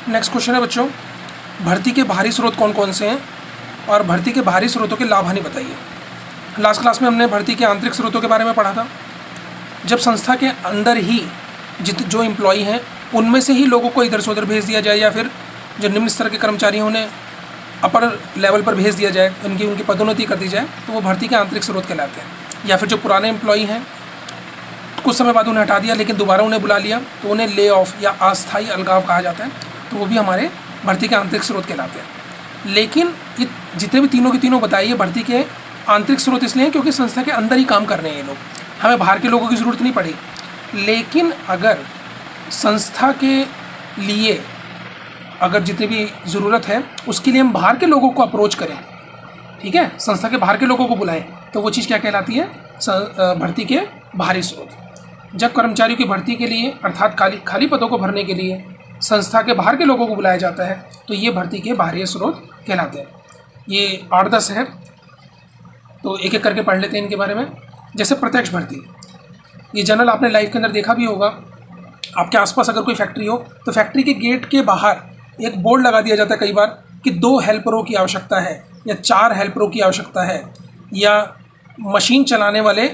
Next question है बच्चों, भर्ती के बाहरी स्रोत कौन कौन से हैं और भर्ती के बाहरी स्रोतों के लाभ हानि बताइए। लास्ट क्लास में हमने भर्ती के आंतरिक स्रोतों के बारे में पढ़ा था। जब संस्था के अंदर ही जो एम्प्लॉई हैं उनमें से ही लोगों को इधर से उधर भेज दिया जाए, या फिर जो निम्न स्तर के कर्मचारी हैं उन्हें अपर लेवल पर भेज दिया जाए, उनकी पदोन्नति कर दी जाए, तो वो भर्ती के आंतरिक स्रोत कहलाते हैं। या फिर जो पुराने एम्प्लॉई हैं कुछ समय बाद उन्हें हटा दिया लेकिन दोबारा उन्हें बुला लिया, तो उन्हें ले ऑफ या अस्थायी अलगाव कहा जाता है, तो वो भी हमारे भर्ती के आंतरिक स्रोत कहलाते हैं। लेकिन ये जितने भी तीनों के तीनों बताइए भर्ती के आंतरिक स्रोत इसलिए हैं क्योंकि संस्था के अंदर ही काम कर रहे हैं ये लोग, हमें बाहर के लोगों की ज़रूरत नहीं पड़ी। लेकिन अगर संस्था के लिए अगर जितनी भी ज़रूरत है उसके लिए हम बाहर के लोगों को अप्रोच करें, ठीक है, संस्था के बाहर के लोगों को बुलाएं, तो वो चीज़ क्या कहलाती है, भर्ती के बाहरी स्रोत। जब कर्मचारियों की भर्ती के लिए अर्थात खाली पदों को भरने के लिए संस्था के बाहर के लोगों को बुलाया जाता है तो ये भर्ती के बाहरी स्रोत कहलाते हैं। ये 8-10 है, तो एक एक करके पढ़ लेते हैं इनके बारे में। जैसे प्रत्यक्ष भर्ती, ये जनरल आपने लाइफ के अंदर देखा भी होगा। आपके आसपास अगर कोई फैक्ट्री हो तो फैक्ट्री के गेट के बाहर एक बोर्ड लगा दिया जाता है कई बार कि 2 हेल्परों की आवश्यकता है या 4 हेल्परों की आवश्यकता है, या मशीन चलाने वाले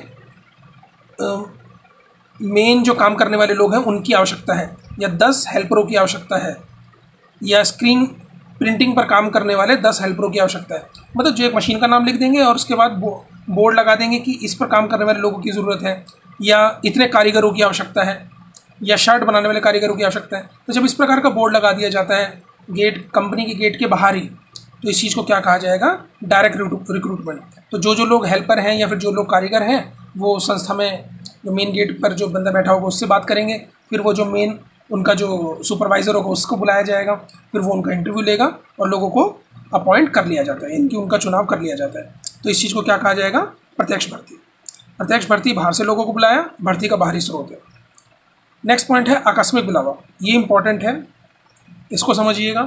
मेन जो काम करने वाले लोग हैं उनकी आवश्यकता है, या 10 हेल्परों की आवश्यकता है, या स्क्रीन प्रिंटिंग पर काम करने वाले 10 हेल्परों की आवश्यकता है। मतलब जो एक मशीन का नाम लिख देंगे और उसके बाद बोर्ड लगा देंगे कि इस पर काम करने वाले लोगों की ज़रूरत है, या इतने कारीगरों की आवश्यकता है, या शर्ट बनाने वाले कारीगरों की आवश्यकता है। तो जब इस प्रकार का बोर्ड लगा दिया जाता है कंपनी के गेट के बाहर ही, तो इस चीज़ को क्या कहा जाएगा, डायरेक्ट रिक्रूटमेंट। तो जो लोग हेल्पर हैं या फिर जो लोग कारीगर हैं वो संस्था में जो मेन गेट पर जो बंदा बैठा होगा उससे बात करेंगे, फिर वो जो मेन उनका जो सुपरवाइज़र होगा उसको बुलाया जाएगा, फिर वो उनका इंटरव्यू लेगा और लोगों को अपॉइंट कर लिया जाता है, उनका चुनाव कर लिया जाता है। तो इस चीज़ को क्या कहा जाएगा, प्रत्यक्ष भर्ती। प्रत्यक्ष भर्ती बाहर से लोगों को बुलाया, भर्ती का बाहरी स्रोत है। नेक्स्ट पॉइंट है आकस्मिक बुलावा, ये इंपॉर्टेंट है, इसको समझिएगा।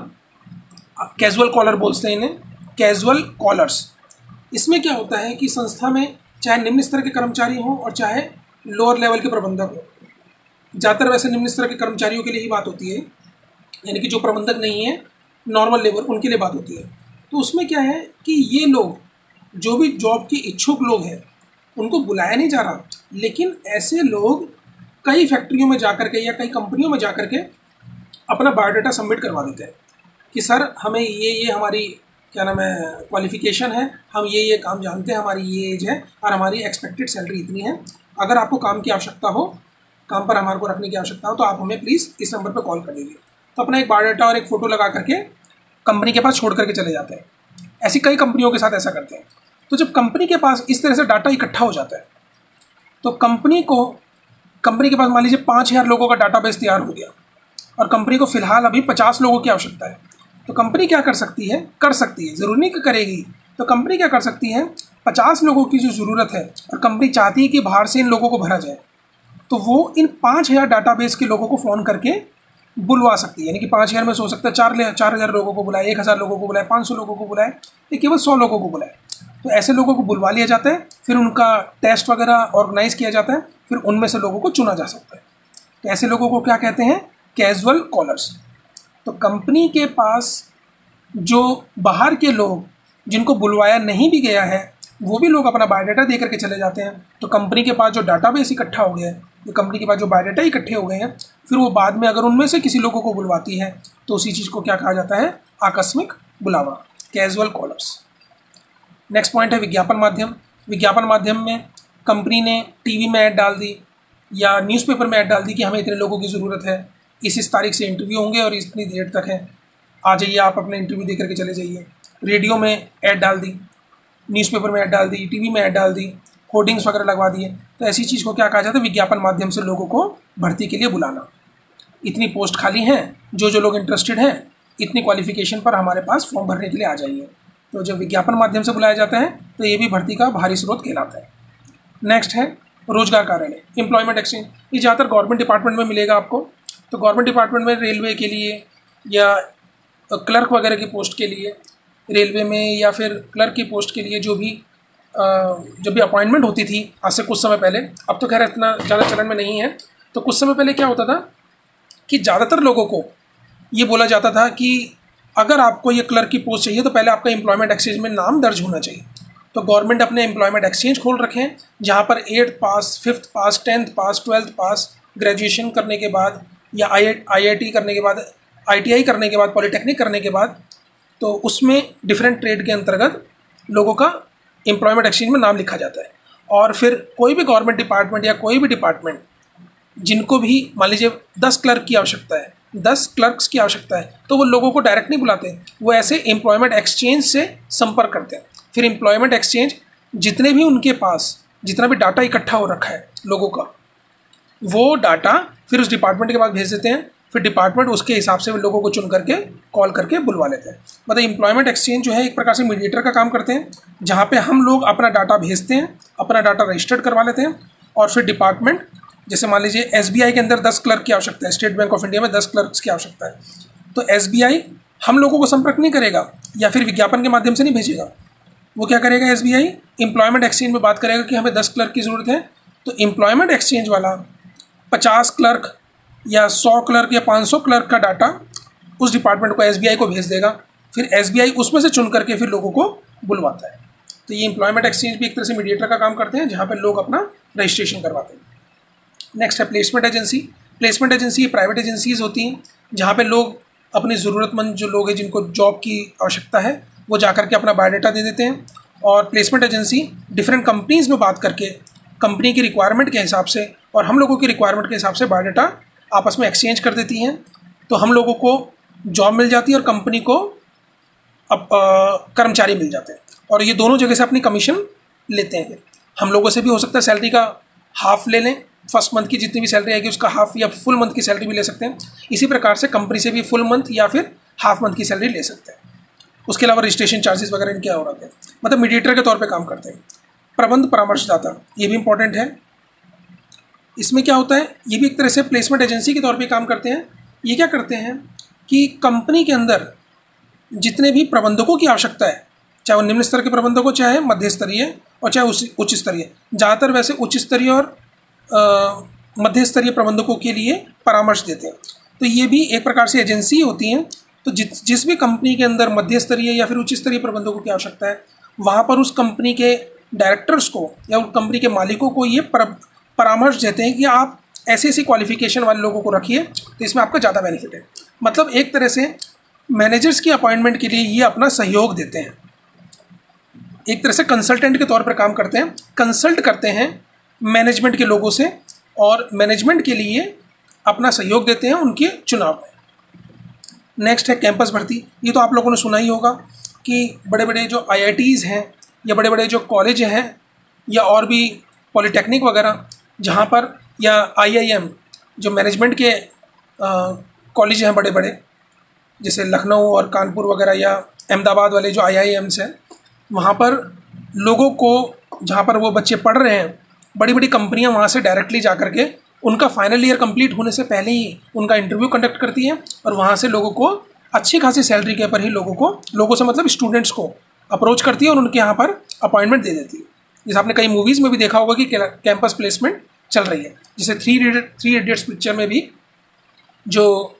कैजुअल कॉलर बोलते हैं इन्हें, कैजुअल कॉलर्स। इसमें क्या होता है कि संस्था में चाहे निम्न स्तर के कर्मचारी हों और चाहे लोअर लेवल के प्रबंधक हों, ज़्यादातर वैसे निम्न स्तर के कर्मचारियों के लिए ही बात होती है, यानी कि जो प्रबंधक नहीं है नॉर्मल लेवल उनके लिए बात होती है। तो उसमें क्या है कि ये लोग जो भी जॉब के इच्छुक लोग हैं उनको बुलाया नहीं जा रहा, लेकिन ऐसे लोग कई फैक्ट्रियों में जाकर के या कई कंपनियों में जाकर के अपना बायोडाटा सबमिट करवा देते हैं कि सर हमें ये हमारी क्या नाम है क्वालिफ़िकेशन है, हम ये काम जानते हैं, हमारी ये एज है और हमारी एक्सपेक्टेड सैलरी इतनी है, अगर आपको काम की आवश्यकता हो, काम पर हमारे को रखने की आवश्यकता हो तो आप हमें प्लीज़ इस नंबर पर कॉल कर दीजिए। तो अपना एक बायोडाटा और एक फ़ोटो लगा करके कंपनी के पास छोड़ करके चले जाते हैं। ऐसी कई कंपनियों के साथ ऐसा करते हैं। तो जब कंपनी के पास इस तरह से डाटा इकट्ठा हो जाता है तो कंपनी के पास मान लीजिए 5000 लोगों का डाटाबेस तैयार हो गया और कंपनी को फिलहाल अभी 50 लोगों की आवश्यकता है। तो कंपनी क्या कर सकती है, ज़रूरी नहीं कि करेगी, तो कंपनी क्या कर सकती है, 50 लोगों की जो ज़रूरत है और कंपनी चाहती है कि बाहर से इन लोगों को भरा जाए, तो वो इन 5000 डाटाबेस के लोगों को फ़ोन करके बुलवा सकती है। यानी कि 5000 में हो सकता है 4000 लोगों को बुलाए, 1000 लोगों को बुलाए, 500 लोगों को बुलाए, या केवल 100 लोगों को बुलाए। तो ऐसे लोगों को बुलवा लिया जाता है, फिर उनका टेस्ट वगैरह ऑर्गेनाइज़ किया जाता है, फिर उनमें से लोगों को चुना जा सकता है। तो ऐसे लोगों को क्या कहते हैं, कैजुअल कॉलर्स। तो कंपनी के पास जो बाहर के लोग जिनको बुलवाया नहीं भी गया है वो भी लोग अपना बायोडाटा दे करके चले जाते हैं। तो कंपनी के पास जो डाटाबेस इकट्ठा हो गया है, तो कंपनी के पास जो बायोडाटा इकट्ठे हो गए हैं, फिर वो बाद में अगर उनमें से किसी लोगों को बुलवाती है तो उसी चीज़ को क्या कहा जाता है, आकस्मिक बुलावा, कैजुअल कॉलर्स। नेक्स्ट पॉइंट है विज्ञापन माध्यम। विज्ञापन माध्यम में कंपनी ने टीवी में ऐड डाल दी या न्यूज़पेपर में ऐड डाल दी कि हमें इतने लोगों की ज़रूरत है, इस तारीख से इंटरव्यू होंगे और इतनी देर तक है, आ जाइए आप अपने इंटरव्यू दे करके चले जाइए। रेडियो में ऐड डाल दी, न्यूज़पेपर में ऐड डाल दी, टीवी में ऐड डाल दी, होर्डिंग्स वगैरह लगवा दिए। तो ऐसी चीज़ को क्या कहा जाता है, विज्ञापन माध्यम से लोगों को भर्ती के लिए बुलाना। इतनी पोस्ट खाली हैं, जो लोग इंटरेस्टेड हैं इतनी क्वालिफिकेशन पर हमारे पास फॉर्म भरने के लिए आ जाइए। तो जब विज्ञापन माध्यम से बुलाया जाता है तो ये भी भर्ती का बाहरी स्रोत कहलाता है। नेक्स्ट है रोजगार कार्यालय, एम्प्लॉयमेंट एक्सचेंज। ये ज़्यादातर गवर्नमेंट डिपार्टमेंट में मिलेगा आपको। तो गवर्नमेंट डिपार्टमेंट में रेलवे के लिए या क्लर्क वगैरह की पोस्ट के लिए, रेलवे में या फिर क्लर्क की पोस्ट के लिए जब भी अपॉइंटमेंट होती थी आज से कुछ समय पहले, अब तो खैर इतना ज़्यादा चलन में नहीं है, तो कुछ समय पहले क्या होता था कि ज़्यादातर लोगों को ये बोला जाता था कि अगर आपको ये क्लर्क की पोस्ट चाहिए तो पहले आपका एम्प्लॉयमेंट एक्सचेंज में नाम दर्ज होना चाहिए। तो गवर्नमेंट अपने एम्प्लॉयमेंट एक्सचेंज खोल रखे हैं जहाँ पर 8th पास, 5th पास, 10th पास, 12th पास, ग्रेजुएशन करने के बाद या IIT करने के बाद, ITI करने के बाद, पॉलीटेक्निक करने के बाद, तो उसमें डिफरेंट ट्रेड के अंतर्गत लोगों का एम्प्लॉयमेंट एक्सचेंज में नाम लिखा जाता है। और फिर कोई भी गवर्नमेंट डिपार्टमेंट या कोई भी डिपार्टमेंट जिनको भी मान लीजिए 10 क्लर्क की आवश्यकता है, 10 क्लर्क्स की आवश्यकता है, तो वो लोगों को डायरेक्ट नहीं बुलाते, वो ऐसे एम्प्लॉयमेंट एक्सचेंज से संपर्क करते हैं। फिर एम्प्लॉयमेंट एक्सचेंज जितने भी उनके पास जितना भी डाटा इकट्ठा हो रखा है लोगों का, वो डाटा फिर उस डिपार्टमेंट के पास भेज देते हैं। फिर डिपार्टमेंट उसके हिसाब से लोगों को चुन करके कॉल करके बुलवा लेते हैं। मतलब एम्प्लॉयमेंट एक्सचेंज जो है एक प्रकार से मीडिएटर का काम करते हैं, जहाँ पे हम लोग अपना डाटा भेजते हैं, अपना डाटा रजिस्टर्ड करवा लेते हैं, और फिर डिपार्टमेंट, जैसे मान लीजिए SBI के अंदर 10 क्लर्क की आवश्यकता है, स्टेट बैंक ऑफ इंडिया में 10 क्लर्क्स की आवश्यकता है, तो SBI हम लोगों को संपर्क नहीं करेगा या फिर विज्ञापन के माध्यम से नहीं भेजेगा। वो क्या करेगा, SBI एम्प्लॉयमेंट एक्सचेंज में बात करेगा कि हमें 10 क्लर्क की ज़रूरत है, तो एम्प्लॉयमेंट एक्सचेंज वाला 50 क्लर्क या 100 क्लर्क या 500 क्लर्क का डाटा उस डिपार्टमेंट को, SBI को भेज देगा। फिर SBI उसमें से चुन करके फिर लोगों को बुलवाता है। तो ये एम्प्लॉयमेंट एक्सचेंज भी एक तरह से मीडिएटर का काम करते हैं, जहाँ पर लोग अपना रजिस्ट्रेशन करवाते हैं। नेक्स्ट है placement agency. Placement agency private agencies होती हैं जहाँ पे लोग अपनी ज़रूरतमंद जो लोग हैं जिनको जॉब की आवश्यकता है वो जा करके अपना बायोडाटा दे देते हैं, और प्लेसमेंट एजेंसी डिफरेंट कंपनीज़ में बात करके कंपनी की रिक्वायरमेंट के हिसाब से और हम लोगों की रिक्वायरमेंट के हिसाब से बायोडाटा आपस में एक्सचेंज कर देती हैं। तो हम लोगों को जॉब मिल जाती है और कंपनी को अब कर्मचारी मिल जाते हैं, और ये दोनों जगह से अपनी कमीशन लेते हैं। हम लोगों से भी हो सकता है सैलरी का हाफ ले लें, फर्स्ट मंथ की जितनी भी सैलरी आएगी उसका हाफ या फुल मंथ की सैलरी भी ले सकते हैं। इसी प्रकार से कंपनी से भी फुल मंथ या फिर हाफ मंथ की सैलरी ले सकते हैं। उसके अलावा रजिस्ट्रेशन चार्जेस वगैरह इनके और आते हैं, मतलब मीडिएटर के तौर पे काम करते हैं। प्रबंध परामर्शदाता, ये भी इंपॉर्टेंट है। इसमें क्या होता है, ये भी एक तरह से प्लेसमेंट एजेंसी के तौर पे काम करते हैं। ये क्या करते हैं कि कंपनी के अंदर जितने भी प्रबंधकों की आवश्यकता है, चाहे वो निम्न स्तर के प्रबंधक हो, चाहे मध्य स्तरीय और चाहे उच्च स्तरीय, ज़्यादातर वैसे उच्च स्तरीय और मध्य स्तरीय प्रबंधकों के लिए परामर्श देते हैं। तो ये भी एक प्रकार से एजेंसी होती हैं। तो जिस भी कंपनी के अंदर मध्य स्तरीय या फिर उच्च स्तरीय प्रबंधकों की आवश्यकता है, वहाँ पर उस कंपनी के डायरेक्टर्स को या उस कंपनी के मालिकों को ये परामर्श देते हैं कि आप ऐसी ऐसी क्वालिफिकेशन वाले लोगों को रखिए, तो इसमें आपका ज़्यादा बेनिफिट है। मतलब एक तरह से मैनेजर्स की अपॉइंटमेंट के लिए ये अपना सहयोग देते हैं, एक तरह से कंसल्टेंट के तौर पर काम करते हैं, कंसल्ट करते हैं मैनेजमेंट के लोगों से और मैनेजमेंट के लिए अपना सहयोग देते हैं उनके चुनाव में। नेक्स्ट है कैंपस भर्ती। ये तो आप लोगों ने सुना ही होगा कि बड़े बड़े जो IITs हैं या बड़े बड़े जो कॉलेज हैं या और भी पॉलीटेक्निक वगैरह जहाँ पर, या IIM जो मैनेजमेंट के कॉलेज हैं बड़े बड़े, जैसे लखनऊ और कानपुर वगैरह या अहमदाबाद वाले जो IIMs हैं, वहाँ पर लोगों को, जहाँ पर वो बच्चे पढ़ रहे हैं, बड़ी बड़ी कंपनियां वहाँ से डायरेक्टली जा कर के उनका फाइनल ईयर कंप्लीट होने से पहले ही उनका इंटरव्यू कंडक्ट करती हैं और वहाँ से लोगों को अच्छी खासी सैलरी के पर ही लोगों से मतलब स्टूडेंट्स को अप्रोच करती है और उनके यहाँ पर अपॉइंटमेंट दे देती है। जैसे आपने कई मूवीज़ में भी देखा होगा कि कैंपस प्लेसमेंट चल रही है। जैसे थ्री इडियट्स पिक्चर में भी जो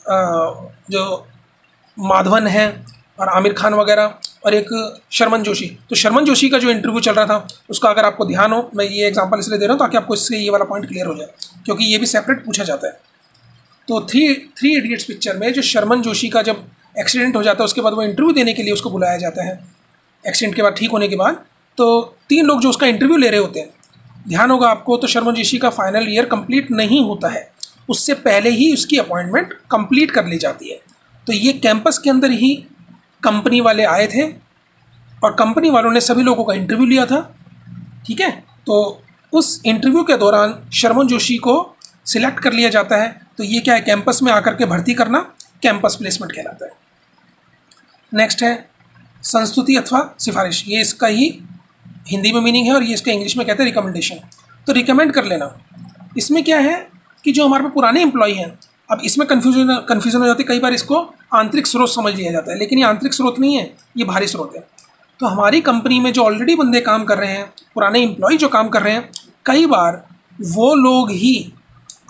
माधवन है और आमिर खान वगैरह और एक शर्मन जोशी, तो शर्मन जोशी का जो इंटरव्यू चल रहा था उसका अगर आपको ध्यान हो, मैं ये एग्जांपल इसलिए दे रहा हूँ ताकि आपको इससे ये वाला पॉइंट क्लियर हो जाए, क्योंकि ये भी सेपरेट पूछा जाता है। तो थ्री इडियट्स पिक्चर में जो शर्मन जोशी का जब एक्सीडेंट हो जाता है उसके बाद वो इंटरव्यू देने के लिए उसको बुलाया जाता है, एक्सीडेंट के बाद ठीक होने के बाद, तो 3 लोग जो उसका इंटरव्यू ले रहे होते हैं, ध्यान होगा आपको, तो शर्मन जोशी का फाइनल ईयर कंप्लीट नहीं होता है, उससे पहले ही उसकी अपॉइंटमेंट कंप्लीट कर ली जाती है। तो ये कैंपस के अंदर ही कंपनी वाले आए थे और कंपनी वालों ने सभी लोगों का इंटरव्यू लिया था, ठीक है। तो उस इंटरव्यू के दौरान शर्मन जोशी को सिलेक्ट कर लिया जाता है। तो ये क्या है, कैंपस में आकर के भर्ती करना कैंपस प्लेसमेंट कहलाता है। नेक्स्ट है संस्तुति अथवा सिफारिश, ये इसका ही हिंदी में मीनिंग है और ये इसका इंग्लिश में कहते हैं रिकमेंडेशन। तो रिकमेंड कर लेना, इसमें क्या है कि जो हमारे पास पुराने एम्प्लॉई हैं, अब इसमें कन्फ्यूजन हो जाती है, कई बार इसको आंतरिक स्रोत समझ लिया जाता है, लेकिन ये आंतरिक स्रोत नहीं है, ये बाहरी स्रोत है। तो हमारी कंपनी में जो ऑलरेडी बंदे काम कर रहे हैं, पुराने एम्प्लॉय जो काम कर रहे हैं, कई बार वो लोग ही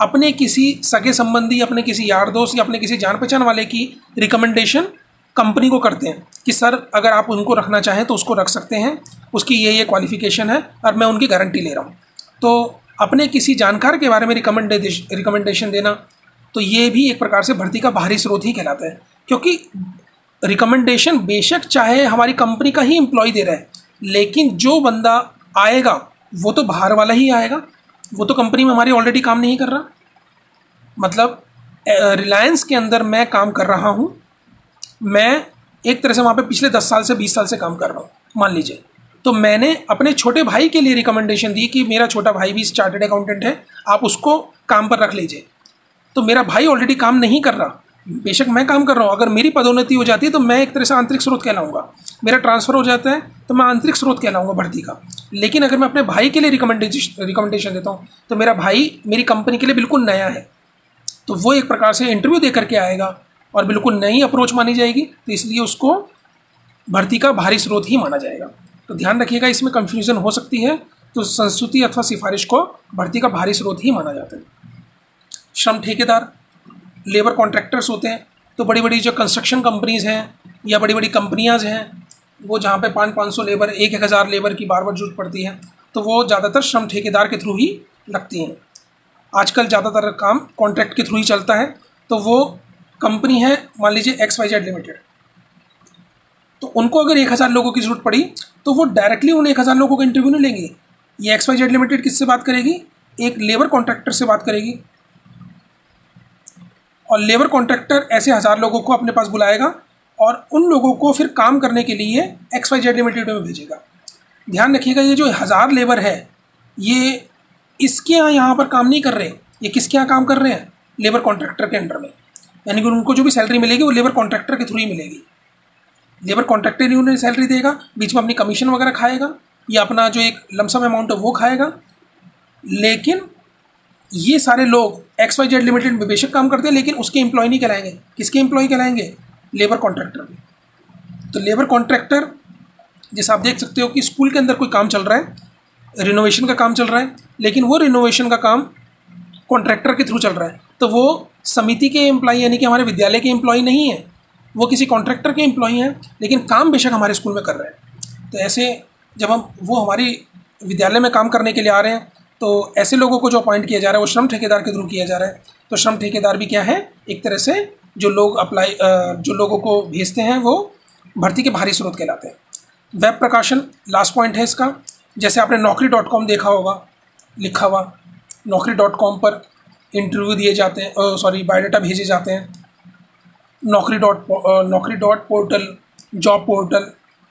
अपने किसी सगे संबंधी, अपने किसी यार दोस्त या अपने किसी जान पहचान वाले की रिकमेंडेशन कंपनी को करते हैं कि सर अगर आप उनको रखना चाहें तो उसको रख सकते हैं, उसकी ये क्वालिफ़िकेशन है और मैं उनकी गारंटी ले रहा हूँ। तो अपने किसी जानकार के बारे में रिकमेंडेशन देना, तो ये भी एक प्रकार से भर्ती का बाहरी स्रोत ही कहलाता है, क्योंकि रिकमेंडेशन बेशक चाहे हमारी कंपनी का ही एम्प्लॉय दे रहा है, लेकिन जो बंदा आएगा वो तो बाहर वाला ही आएगा, वो तो कंपनी में हमारी ऑलरेडी काम नहीं कर रहा। मतलब रिलायंस के अंदर मैं काम कर रहा हूँ, मैं एक तरह से वहाँ पे पिछले 10 साल से 20 साल से काम कर रहा हूँ मान लीजिए, तो मैंने अपने छोटे भाई के लिए रिकमेंडेशन दी कि मेरा छोटा भाई भी चार्टर्ड अकाउंटेंट है, आप उसको काम पर रख लीजिए। तो मेरा भाई ऑलरेडी काम नहीं कर रहा, बेशक मैं काम कर रहा हूँ, अगर मेरी पदोन्नति हो जाती है तो मैं एक तरह से आंतरिक स्रोत कहलाऊंगा, मेरा ट्रांसफ़र हो जाता है तो मैं आंतरिक स्रोत कहलाऊंगा भर्ती का। लेकिन अगर मैं अपने भाई के लिए रिकमेंडेशन देता हूँ तो मेरा भाई मेरी कंपनी के लिए बिल्कुल नया है, तो वो एक प्रकार से इंटरव्यू दे करके आएगा और बिल्कुल नई अप्रोच मानी जाएगी, तो इसलिए उसको भर्ती का बाहरी स्रोत ही माना जाएगा। तो ध्यान रखिएगा, इसमें कन्फ्यूज़न हो सकती है, तो संस्तुति अथवा सिफारिश को भर्ती का बाहरी स्रोत ही माना जाता है। श्रम ठेकेदार, लेबर कॉन्ट्रैक्टर्स होते हैं, तो बड़ी बड़ी जो कंस्ट्रक्शन कंपनीज़ हैं या बड़ी बड़ी कंपनियाँ हैं, वो जहाँ पे 500 लेबर 1000 लेबर की बार बार जरूरत पड़ती है, तो वो ज़्यादातर श्रम ठेकेदार के थ्रू ही लगती हैं। आजकल ज़्यादातर काम कॉन्ट्रैक्ट के थ्रू ही चलता है। तो वो कंपनी है मान लीजिए XYZ लिमिटेड, तो उनको अगर 1000 लोगों की ज़रूरत पड़ी तो वो डायरेक्टली उन 1000 लोगों का इंटरव्यू नहीं लेंगे। ये XYZ लिमिटेड किससे बात करेगी? एक लेबर कॉन्ट्रैक्टर से बात करेगी, और लेबर कॉन्ट्रैक्टर ऐसे 1000 लोगों को अपने पास बुलाएगा और उन लोगों को फिर काम करने के लिए XYZ लिमिटेड में भेजेगा। ध्यान रखिएगा, ये जो 1000 लेबर है ये इसके यहाँ पर काम नहीं कर रहे, ये किसके यहाँ काम कर रहे हैं? लेबर कॉन्ट्रैक्टर के अंडर में, यानी कि उनको जो भी सैलरी मिलेगी वो लेबर कॉन्ट्रैक्टर के थ्रू ही मिलेगी। लेबर कॉन्ट्रैक्टर ही उन्हें सैलरी देगा, बीच में अपनी कमीशन वगैरह खाएगा या अपना जो एक लमसम अमाउंट है वो खाएगा। लेकिन ये सारे लोग XYZ लिमिटेड में बेशक काम करते हैं, लेकिन उसके एम्प्लॉय नहीं कहलाएंगे। किसके एम्प्लॉय कहलाएंगे? लेबर कॉन्ट्रैक्टर के। तो लेबर कॉन्ट्रैक्टर, जैसे आप देख सकते हो कि स्कूल के अंदर कोई काम चल रहा है, रिनोवेशन का काम चल रहा है, लेकिन वो रिनोवेशन का काम कॉन्ट्रैक्टर के थ्रू चल रहा है, तो वो समिति के एम्प्लॉय यानी कि हमारे विद्यालय के एम्प्लॉय नहीं है, वो किसी कॉन्ट्रैक्टर के एम्प्लॉय हैं, लेकिन काम बेशक हमारे स्कूल में कर रहे हैं। तो ऐसे जब वो हमारी विद्यालय में काम करने के लिए आ रहे हैं, तो ऐसे लोगों को जो अपॉइंट किया जा रहा है वो श्रम ठेकेदार के थ्रू किया जा रहा है। तो श्रम ठेकेदार भी क्या है? एक तरह से जो लोगों को भेजते हैं वो भर्ती के बाहरी स्रोत कहलाते हैं। वेब प्रकाशन लास्ट पॉइंट है इसका। जैसे आपने Naukri.com देखा होगा लिखा हुआ, Naukri.com पर इंटरव्यू दिए जाते हैं, बायोडाटा भेजे जाते हैं। Naukri.portal, job portal,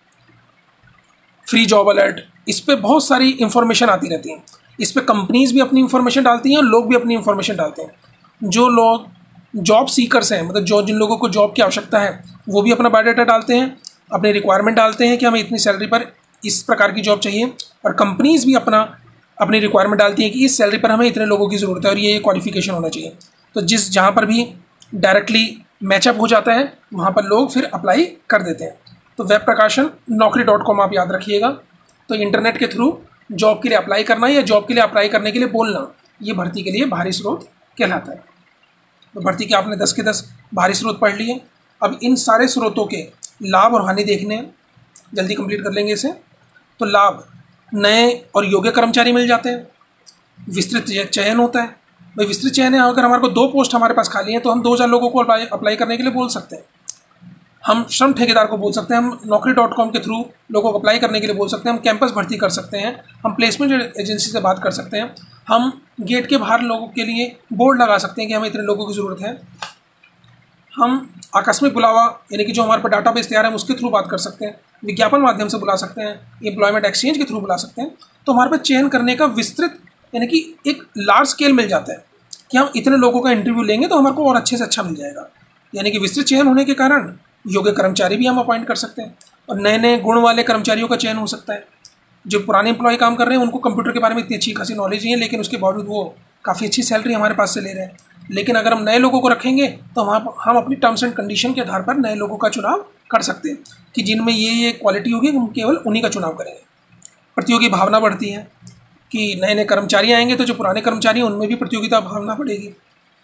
free job alert, इस पर बहुत सारी इंफॉर्मेशन आती रहती है। इस पर कंपनीज़ भी अपनी इंफॉर्मेशन डालती हैं, लोग भी अपनी इंफॉर्मेशन डालते हैं। जो लोग जॉब सीकर्स हैं, मतलब जिन लोगों को जॉब की आवश्यकता है, वो भी अपना बायोडाटा डालते हैं, अपने रिक्वायरमेंट डालते हैं कि हमें इतनी सैलरी पर इस प्रकार की जॉब चाहिए, और कंपनीज़ भी अपनी रिक्वायरमेंट डालती हैं कि इस सैलरी पर हमें इतने लोगों की ज़रूरत है और ये क्वालिफिकेशन होना चाहिए। तो जहाँ पर भी डायरेक्टली मैचअप हो जाता है वहाँ पर लोग फिर अप्लाई कर देते हैं। तो वेब प्रकाशन Naukri.com आप याद रखिएगा। तो इंटरनेट के थ्रू जॉब के लिए अप्लाई करना या जॉब के लिए अप्लाई करने के लिए बोलना, ये भर्ती के लिए बाहरी स्रोत कहलाता है। तो भर्ती के आपने 10 के 10 बाहरी स्रोत पढ़ लिए। अब इन सारे स्रोतों के लाभ और हानि देखने हैं, जल्दी कंप्लीट कर लेंगे इसे। तो लाभ, नए और योग्य कर्मचारी मिल जाते हैं, विस्तृत चयन होता है। भाई विस्तृत चयन है, अगर हमारे को 2 पोस्ट हमारे पास खाली हैं तो हम 2000 लोगों को अप्लाई करने के लिए बोल सकते हैं। हम श्रम ठेकेदार को बोल सकते हैं, हम Naukri.com के थ्रू लोगों को अप्लाई करने के लिए बोल सकते हैं, हम कैंपस भर्ती कर सकते हैं, हम प्लेसमेंट एजेंसी से बात कर सकते हैं, हम गेट के बाहर लोगों के लिए बोर्ड लगा सकते हैं कि हमें इतने लोगों की ज़रूरत है, हम आकस्मिक बुलावा यानी कि जो हमारे पास डाटाबेस तैयार है उसके थ्रू बात कर सकते हैं, विज्ञापन माध्यम से बुला सकते हैं, एम्प्लॉयमेंट एक्सचेंज के थ्रू बुला सकते हैं। तो हमारे पास चयन करने का विस्तृत यानी कि एक लार्ज स्केल मिल जाता है कि हम इतने लोगों का इंटरव्यू लेंगे तो हमारे को और अच्छे से अच्छा मिल जाएगा। यानी कि विस्तृत चयन होने के कारण योग्य कर्मचारी भी हम अपॉइंट कर सकते हैं और नए नए गुण वाले कर्मचारियों का चयन हो सकता है। जो पुराने एम्प्लॉय काम कर रहे हैं उनको कंप्यूटर के बारे में इतनी अच्छी खासी नॉलेज नहीं है, लेकिन उसके बावजूद वो काफ़ी अच्छी सैलरी हमारे पास से ले रहे हैं। लेकिन अगर हम नए लोगों को रखेंगे तो हम अपनी टर्म्स एंड कंडीशन के आधार पर नए लोगों का चुनाव कर सकते हैं कि जिनमें ये क्वालिटी होगी हम केवल उन्हीं का चुनाव करेंगे। प्रतियोगी भावना बढ़ती है कि नए नए कर्मचारी आएंगे तो जो पुराने कर्मचारी हैं उनमें भी प्रतियोगिता भावना बढ़ेगी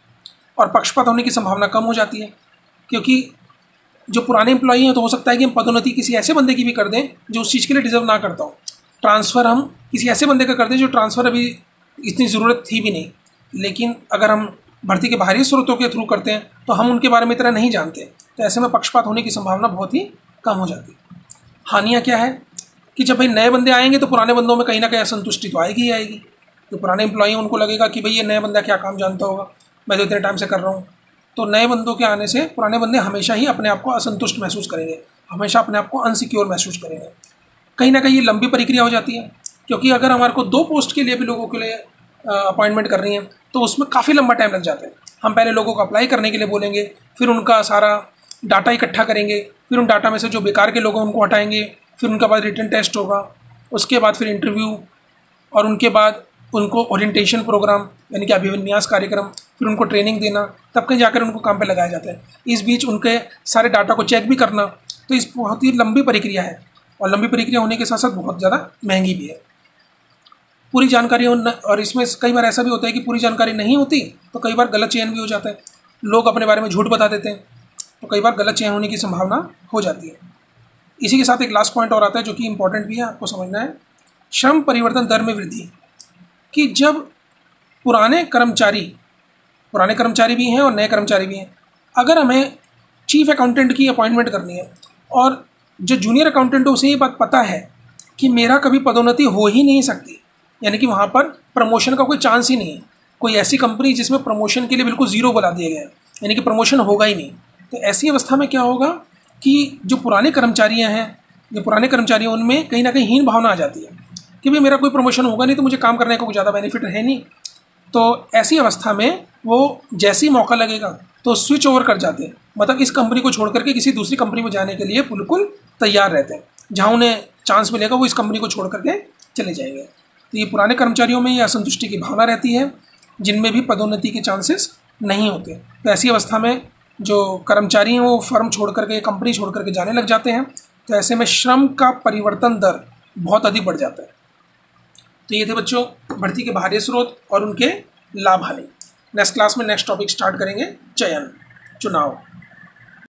और पक्षपात होने की संभावना कम हो जाती है, क्योंकि जो पुराने एम्प्लॉई हैं तो हो सकता है कि हम पदोन्नति किसी ऐसे बंदे की भी कर दें जो उस चीज़ के लिए डिजर्व ना करता हो। ट्रांसफ़र हम किसी ऐसे बंदे का कर दें जो ट्रांसफ़र अभी इतनी ज़रूरत थी भी नहीं, लेकिन अगर हम भर्ती के बाहरी स्रोतों के थ्रू करते हैं तो हम उनके बारे में इतना नहीं जानते, तो ऐसे में पक्षपात होने की संभावना बहुत ही कम हो जाती है। हानियाँ क्या है कि जब भाई नए बंदे आएंगे तो पुराने बंदों में कहीं ना कहीं असंतुष्टि तो आएगी ही आएगी। जो पुराने एम्प्लॉई हैं उनको लगेगा कि भाई ये नया बंदा क्या काम जानता होगा, मैं तो इतने टाइम से कर रहा हूँ। तो नए बंदों के आने से पुराने बंदे हमेशा ही अपने आप को असंतुष्ट महसूस करेंगे, हमेशा अपने आप को अनसिक्योर महसूस करेंगे। कहीं ना कहीं ये लंबी प्रक्रिया हो जाती है, क्योंकि अगर हमारे को 2 पोस्ट के लिए भी लोगों के लिए अपॉइंटमेंट कर रही है तो उसमें काफ़ी लंबा टाइम लग जाता है। हम पहले लोगों को अप्लाई करने के लिए बोलेंगे, फिर उनका सारा डाटा इकट्ठा करेंगे, फिर उन डाटा में से जो बेकार के लोग हैं उनको हटाएंगे, फिर उनके बाद रिटन टेस्ट होगा, उसके बाद फिर इंटरव्यू, और उनके बाद उनको ओरिएंटेशन प्रोग्राम यानी कि अभिविन्यास कार्यक्रम, फिर उनको ट्रेनिंग देना, तब कहीं जाकर उनको काम पे लगाया जाता है। इस बीच उनके सारे डाटा को चेक भी करना, तो इस बहुत ही लंबी प्रक्रिया है और लंबी प्रक्रिया होने के साथ साथ बहुत ज़्यादा महंगी भी है। पूरी जानकारी और इसमें कई बार ऐसा भी होता है कि पूरी जानकारी नहीं होती तो कई बार गलत चयन भी हो जाता है, लोग अपने बारे में झूठ बता देते हैं, तो कई बार गलत चयन होने की संभावना हो जाती है। इसी के साथ एक लास्ट पॉइंट और आता है जो कि इम्पोर्टेंट भी है, आपको समझना है। श्रम परिवर्तन दर में वृद्धि, कि जब पुराने कर्मचारी भी हैं और नए कर्मचारी भी हैं, अगर हमें चीफ अकाउंटेंट की अपॉइंटमेंट करनी है और जो जूनियर अकाउंटेंट है उसे ये बात पता है कि मेरा कभी पदोन्नति हो ही नहीं सकती, यानी कि वहाँ पर प्रमोशन का कोई चांस ही नहीं है, कोई ऐसी कंपनी जिसमें प्रमोशन के लिए बिल्कुल ज़ीरो बुला दिया गया है, यानी कि प्रमोशन होगा ही नहीं, तो ऐसी अवस्था में क्या होगा कि जो पुराने कर्मचारी हैं उनमें कहीं ना कहीं हीन भावना आ जाती है कि भाई मेरा कोई प्रमोशन होगा नहीं तो मुझे काम करने का कोई ज़्यादा बेनिफिट है नहीं। तो ऐसी अवस्था में वो जैसे ही मौका लगेगा तो स्विच ओवर कर जाते हैं, मतलब इस कंपनी को छोड़ करके किसी दूसरी कंपनी में जाने के लिए बिल्कुल तैयार रहते हैं, जहाँ उन्हें चांस मिलेगा वो इस कंपनी को छोड़ करके चले जाएंगे। तो ये पुराने कर्मचारियों में ये असंतुष्टि की भावना रहती है जिनमें भी पदोन्नति के चांसेस नहीं होते। तो ऐसी अवस्था में जो कर्मचारी हैं वो फर्म छोड़ करके, कंपनी छोड़ करके जाने लग जाते हैं, तो ऐसे में श्रम का परिवर्तन दर बहुत अधिक बढ़ जाता है। तो ये थे बच्चों भर्ती के बाहरी स्रोत और उनके लाभ हानि। नेक्स्ट क्लास में नेक्स्ट टॉपिक स्टार्ट करेंगे, चुनाव।